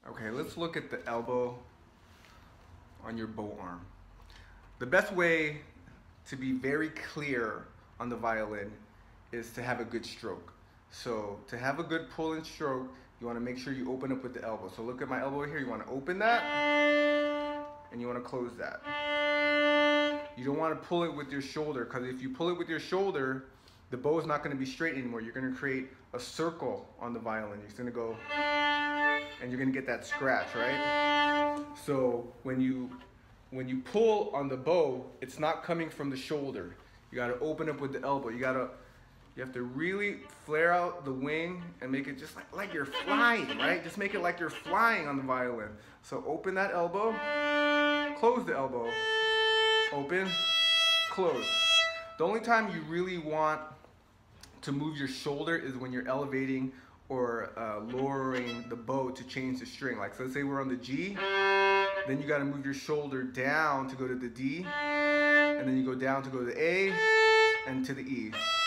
Okay, let's look at the elbow on your bow arm. The best way to be very clear on the violin is to have a good stroke. So to have a good pull and stroke, you want to make sure you open up with the elbow. So look at my elbow here. You want to open that and you want to close that. You don't want to pull it with your shoulder, because if you pull it with your shoulder, the bow is not going to be straight anymore. You're going to create a circle on the violin. You're going to go and you're going to get that scratch, right? So when you pull on the bow, it's not coming from the shoulder. You got to open up with the elbow. You have to really flare out the wing and make it just like you're flying, right? Just make it like you're flying on the violin. So open that elbow, close the elbow, open, close. The only time you really want to move your shoulder is when you're elevating or lowering the bow to change the string. Like, so let's say we're on the G, then you gotta move your shoulder down to go to the D, and then you go down to go to the A and to the E.